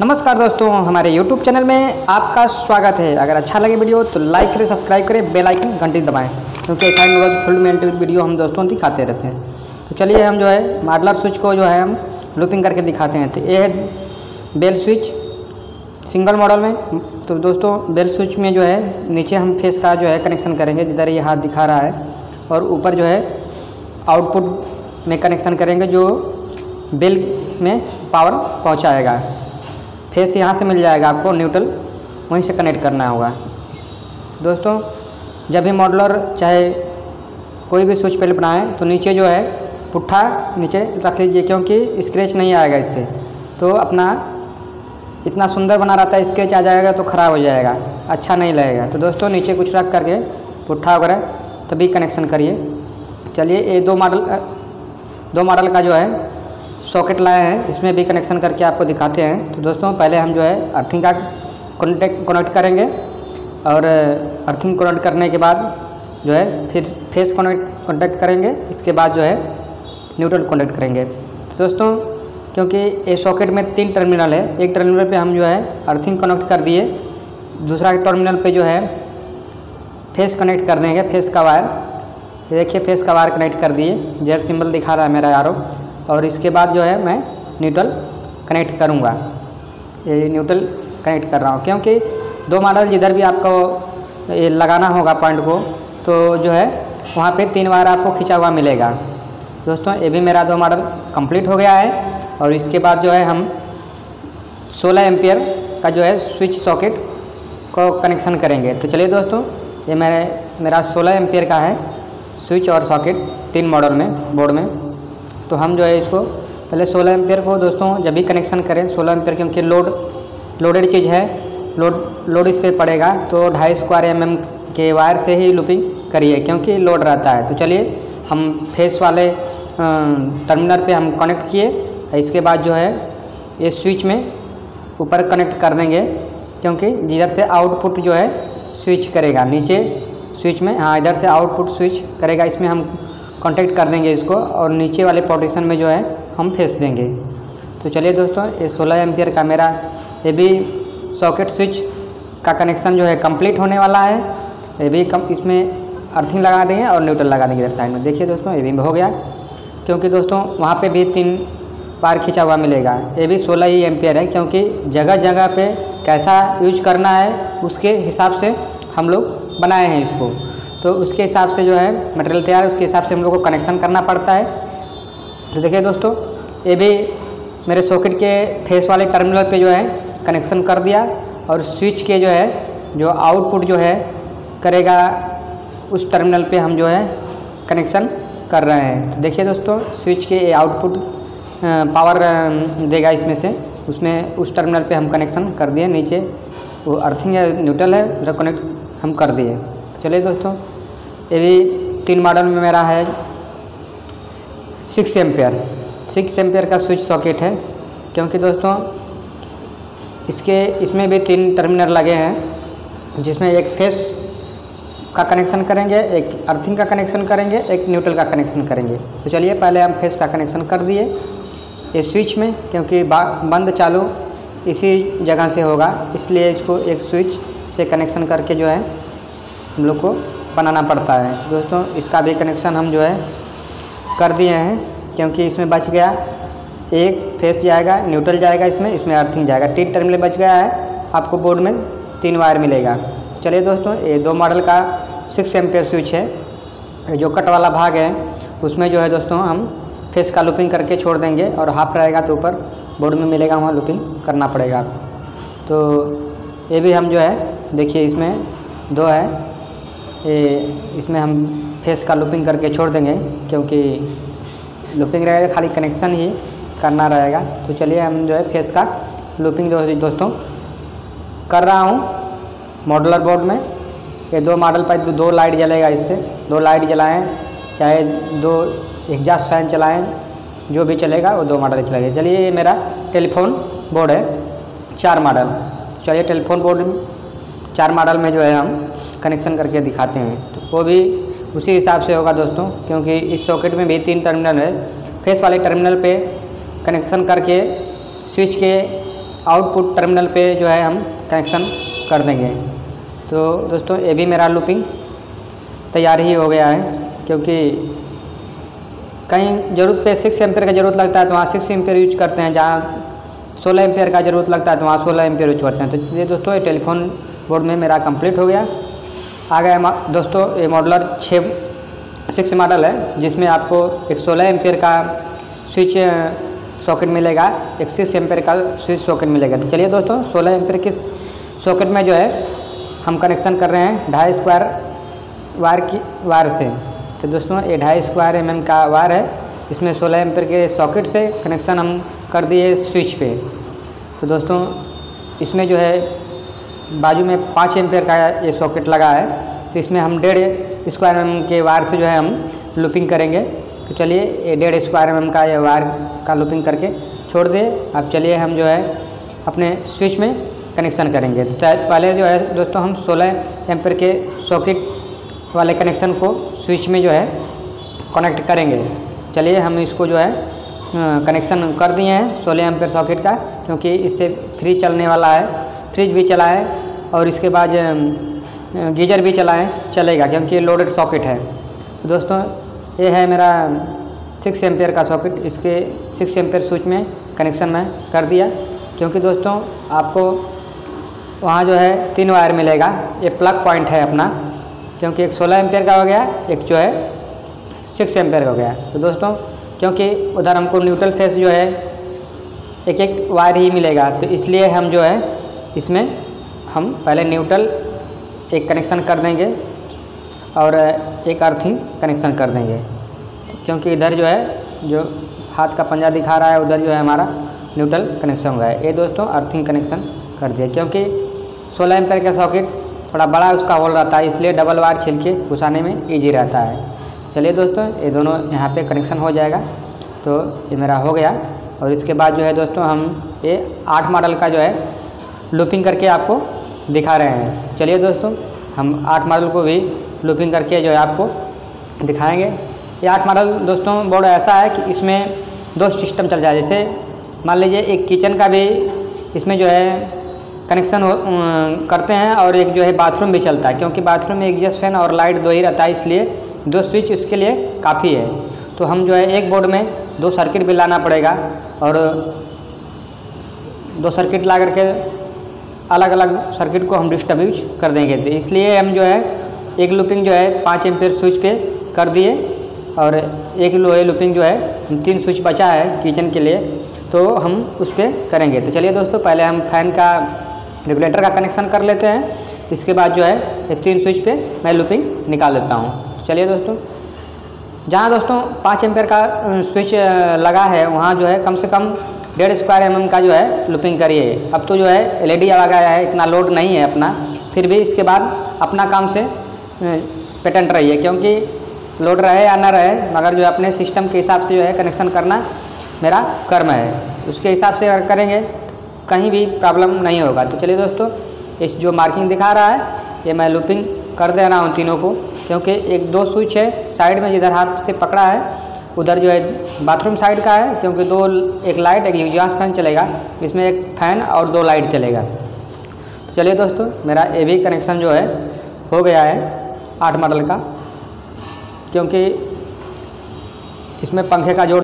नमस्कार दोस्तों, हमारे YouTube चैनल में आपका स्वागत है। अगर अच्छा लगे वीडियो तो लाइक करें, सब्सक्राइब करें, बेल आइकन घंटी दबाएं, क्योंकि ऐसा ही रोज फुल मेंटेड वीडियो हम दोस्तों दिखाते रहते हैं। तो चलिए हम जो है मॉडलर स्विच को जो है हम लूपिंग करके दिखाते हैं। तो ये है बेल स्विच सिंगल मॉडल में। तो दोस्तों बेल स्विच में जो है नीचे हम फेस का जो है कनेक्शन करेंगे, जिधर ये हाथ दिखा रहा है, और ऊपर जो है आउटपुट में कनेक्शन करेंगे जो बेल में पावर पहुँचाएगा। फेस यहाँ से मिल जाएगा आपको, न्यूट्रल वहीं से कनेक्ट करना होगा। दोस्तों जब भी मॉडलर चाहे कोई भी स्विच पहले बनाएं तो नीचे जो है पुट्ठा नीचे रख लीजिए, क्योंकि स्क्रैच नहीं आएगा इससे। तो अपना इतना सुंदर बना रहता है, स्क्रैच आ जाएगा तो ख़राब हो जाएगा, अच्छा नहीं लगेगा। तो दोस्तों नीचे कुछ रख करके पुट्ठा वगैरह तभी कनेक्शन करिए। चलिए ये दो मॉडल का जो है सॉकेट लाए हैं, इसमें भी कनेक्शन करके आपको दिखाते हैं। तो दोस्तों पहले हम जो है अर्थिंग का कनेक्ट करेंगे, और अर्थिंग कनेक्ट करने के बाद जो है फिर फेस कनेक्ट करेंगे। इसके बाद जो है न्यूट्रल कनेक्ट करेंगे। तो दोस्तों क्योंकि ये सॉकेट में 3 टर्मिनल है, एक टर्मिनल पे हम जो है अर्थिंग कनेक्ट कर दिए, दूसरा टर्मिनल पे जो है फेस कनेक्ट कर देंगे, फेस का वायर। देखिए फेस का वायर कनेक्ट कर दिए, जेड सिंबल दिखा रहा है मेरा यारो। और इसके बाद जो है मैं न्यूट्रल कनेक्ट करूँगा। ये न्यूट्रल कनेक्ट कर रहा हूँ, क्योंकि दो मॉडल जिधर भी आपको ये लगाना होगा पॉइंट को, तो जो है वहाँ पे 3 वायर आपको खिंचा हुआ मिलेगा। दोस्तों ये भी मेरा 2 मॉडल कंप्लीट हो गया है। और इसके बाद जो है हम 16 एम्पियर का जो है स्विच सॉकेट को कनेक्शन करेंगे। तो चलिए दोस्तों ये मेरा 16 एम्पियर का है स्विच और सॉकेट 3 मॉडल में बोर्ड में। तो हम जो है इसको पहले 16 एम्पियर को दोस्तों जब भी कनेक्शन करें 16 एम्पियर, क्योंकि लोडेड चीज़ है, लोड इस पर पड़ेगा, तो 2.5 स्क्वायर mm के वायर से ही लूपिंग करिए, क्योंकि लोड रहता है। तो चलिए हम फेस वाले टर्मिनल पे हम कनेक्ट किए। इसके बाद जो है ये स्विच में ऊपर कनेक्ट कर देंगे, क्योंकि जिधर से आउटपुट जो है स्विच करेगा नीचे स्विच में, हाँ इधर से आउटपुट स्विच करेगा, इसमें हम कांटेक्ट कर देंगे इसको, और नीचे वाले पोर्शन में जो है हम फेस देंगे। तो चलिए दोस्तों ये 16 एम्पियर का मेरा ये भी सॉकेट स्विच का कनेक्शन जो है कंप्लीट होने वाला है। ये भी इसमें अर्थिंग लगा देंगे और न्यूट्रल लगा देंगे इधर साइड में। देखिए दोस्तों ये भी हो गया, क्योंकि दोस्तों वहाँ पे भी 3 वायर खिंचा हुआ मिलेगा। ये भी 16 ही एम्पियर है, क्योंकि जगह जगह पे कैसा यूज करना है उसके हिसाब से हम लोग बनाए हैं इसको। तो उसके हिसाब से जो है मटेरियल तैयार है, उसके हिसाब से हम लोग को कनेक्शन करना पड़ता है। तो देखिए दोस्तों ये भी मेरे सॉकेट के फेस वाले टर्मिनल पे जो है कनेक्शन कर दिया, और स्विच के जो है जो आउटपुट जो है करेगा उस टर्मिनल पे हम जो है कनेक्शन कर रहे हैं। तो देखिए दोस्तों स्विच के आउटपुट पावर देगा इसमें से, उसमें उस टर्मिनल पे हम कनेक्शन कर दिए। नीचे वो अर्थिंग है, न्यूट्रल है, उधर कनेक्ट हम कर दिए। चलिए दोस्तों ये भी 3 मॉडल में मेरा है 6 एम्पियर का स्विच सॉकेट है, क्योंकि दोस्तों इसमें भी 3 टर्मिनल लगे हैं, जिसमें एक फेस का कनेक्शन करेंगे, एक अर्थिंग का कनेक्शन करेंगे, एक न्यूट्रल का कनेक्शन करेंगे। तो चलिए पहले हम फेस का कनेक्शन कर दिए ये स्विच में, क्योंकि बंद चालू इसी जगह से होगा, इसलिए इसको एक स्विच से कनेक्शन करके जो है हम लोग को बनाना पड़ता है। दोस्तों इसका भी कनेक्शन हम जो है कर दिए हैं, क्योंकि इसमें बच गया एक फेस जाएगा, न्यूट्रल जाएगा, इसमें अर्थिंग जाएगा, 3 टर्मिनल बच गया है। आपको बोर्ड में 3 वायर मिलेगा। चलिए दोस्तों ये 2 मॉडल का 6 एम्पियर स्विच है। जो कट वाला भाग है उसमें जो है दोस्तों हम फेस का लूपिंग करके छोड़ देंगे, और हाफ रहेगा तो ऊपर बोर्ड में मिलेगा, वहाँ लूपिंग करना पड़ेगा आपको। तो ये भी हम जो है देखिए इसमें 2 है, इसमें हम फेस का लूपिंग करके छोड़ देंगे, क्योंकि लूपिंग रहेगा, खाली कनेक्शन ही करना रहेगा। तो चलिए हम जो है फेस का लूपिंग दोस्तों कर रहा हूँ मॉडलर बोर्ड में। ये 2 मॉडल पर 2 लाइट जलेगा, इससे 2 लाइट जलाएं, चाहे 2 एग्जॉस्ट फैन चलाएं, जो भी चलेगा वो 2 मॉडल चलेगा। चलिए ये मेरा टेलीफोन बोर्ड है 4 मॉडल। चलिए टेलीफोन बोर्ड 4 मॉडल में जो है हम कनेक्शन करके दिखाते हैं। तो वो भी उसी हिसाब से होगा दोस्तों, क्योंकि इस सॉकेट में भी 3 टर्मिनल है। फेस वाले टर्मिनल पे कनेक्शन करके स्विच के आउटपुट टर्मिनल पे जो है हम कनेक्शन कर देंगे। तो दोस्तों ये भी मेरा लूपिंग तैयार ही हो गया है, क्योंकि कहीं ज़रूरत पे 6 एम्पेयर का ज़रूरत लगता है तो वहाँ 6 एम्पेयर यूज करते हैं, जहाँ 16 एम्पेयर का ज़रूरत लगता है तो वहाँ 16 एम्पेयर यूज करते हैं। तो ये दोस्तों ये टेलीफोन बोर्ड में मेरा कंप्लीट हो गया। आ गया दोस्तों ये मॉडलर 6 मॉडल है, जिसमें आपको एक 16 एम्पेयर का स्विच सॉकेट मिलेगा, एक 6 एम्पेयर का स्विच सॉकेट मिलेगा। तो चलिए दोस्तों 16 एम्पेयर के सॉकेट में जो है हम कनेक्शन कर रहे हैं 2.5 स्क्वायर वायर से। तो दोस्तों ये 2.5 स्क्वायर mm का वायर है, इसमें 16 एम्पेयर के सॉकेट से कनेक्शन हम कर दिए स्विच पे। तो दोस्तों इसमें जो है बाजू में 5 एम्पेयर का ये सॉकेट लगा है, तो इसमें हम 1.5 स्क्वायर mm के वायर से जो है हम लूपिंग करेंगे। तो चलिए ये 1.5 स्क्वायर mm का ये वायर का लूपिंग करके छोड़ दे। अब चलिए हम जो है अपने स्विच में कनेक्शन करेंगे। तो पहले जो है दोस्तों हम 16 एम्पेयर के सॉकेट वाले कनेक्शन को स्विच में जो है कनेक्ट करेंगे। चलिए हम इसको जो है कनेक्शन कर दिए हैं 16 एम्पेयर सॉकेट का, क्योंकि इससे फ्रिज चलने वाला है, फ्रिज भी चला है और इसके बाद गीजर भी चलेगा, क्योंकि ये लोडेड सॉकेट है। तो दोस्तों ये है मेरा 6 एम्पेयर का सॉकेट, इसके 6 एम्पेयर स्विच में कनेक्शन मैं कर दिया। क्योंकि दोस्तों आपको वहाँ जो है 3 वायर मिलेगा, ये प्लग पॉइंट है अपना, क्योंकि एक 16 एम्पेयर का हो गया, एक जो है 6 एम्पेयर का हो गया। तो दोस्तों क्योंकि उधर हमको न्यूट्रल फेस जो है एक वायर ही मिलेगा, तो इसलिए हम जो है इसमें हम पहले न्यूट्रल एक कनेक्शन कर देंगे और एक अर्थिंग कनेक्शन कर देंगे, क्योंकि इधर जो है जो हाथ का पंजा दिखा रहा है उधर जो है हमारा न्यूट्रल कनेक्शन हुआ है। ये दोस्तों अर्थिंग कनेक्शन कर दिया, क्योंकि 16 एम्पेयर का सॉकेट थोड़ा बड़ा उसका होल रहता है, इसलिए डबल वायर छिल के घुसाने में ईजी रहता है। चलिए दोस्तों ये दोनों यहाँ पे कनेक्शन हो जाएगा। तो ये मेरा हो गया, और इसके बाद जो है दोस्तों हम ये 8 मॉडल का जो है लूपिंग करके आपको दिखा रहे हैं। चलिए दोस्तों हम 8 मॉडल को भी लूपिंग करके जो है आपको दिखाएंगे। ये 8 मॉडल दोस्तों बोर्ड ऐसा है कि इसमें 2 सिस्टम चल जाए। जैसे मान लीजिए एक किचन का भी इसमें जो है कनेक्शन करते हैं, और एक जो है बाथरूम भी चलता है, क्योंकि बाथरूम में एग्जॉस्ट फैन और लाइट 2 ही रहता है, इसलिए 2 स्विच इसके लिए काफ़ी है। तो हम जो है एक बोर्ड में 2 सर्किट भी लाना पड़ेगा, और 2 सर्किट ला करके अलग अलग सर्किट को हम डिस्ट्रीब्यूट कर देंगे। तो इसलिए हम जो है एक लूपिंग जो है 5 एम्पेयर स्विच पे कर दिए, और एक लूपिंग जो है हम 3 स्विच बचा है किचन के लिए, तो हम उस पर करेंगे। तो चलिए दोस्तों पहले हम फैन का रेगुलेटर का कनेक्शन कर लेते हैं, इसके बाद जो है ये 3 स्विच पे मैं लूपिंग निकाल लेता हूँ। चलिए दोस्तों जहाँ दोस्तों 5 एम्पेयर का स्विच लगा है वहाँ जो है कम से कम 1.5 स्क्वायर mm का जो है लूपिंग करिए। अब तो जो है LED आ गया है, इतना लोड नहीं है अपना, फिर भी इसके बाद अपना काम से पेटेंट रहिए, क्योंकि लोड रहे या ना रहे, मगर जो है अपने सिस्टम के हिसाब से जो है कनेक्शन करना मेरा कर्म है। उसके हिसाब से अगर करेंगे कहीं भी प्रॉब्लम नहीं होगा। तो चलिए दोस्तों इस जो मार्किंग दिखा रहा है ये मैं लूपिंग कर दे रहा हूँ तीनों को, क्योंकि एक 2 स्विच है साइड में जिधर हाथ से पकड़ा है, उधर जो है बाथरूम साइड का है, क्योंकि 2 एक लाइट एक एग्जॉस्ट फैन चलेगा, इसमें एक फैन और 2 लाइट चलेगा। तो चलिए दोस्तों मेरा ये भी कनेक्शन जो है हो गया है 8 मॉडल का, क्योंकि इसमें पंखे का जोड़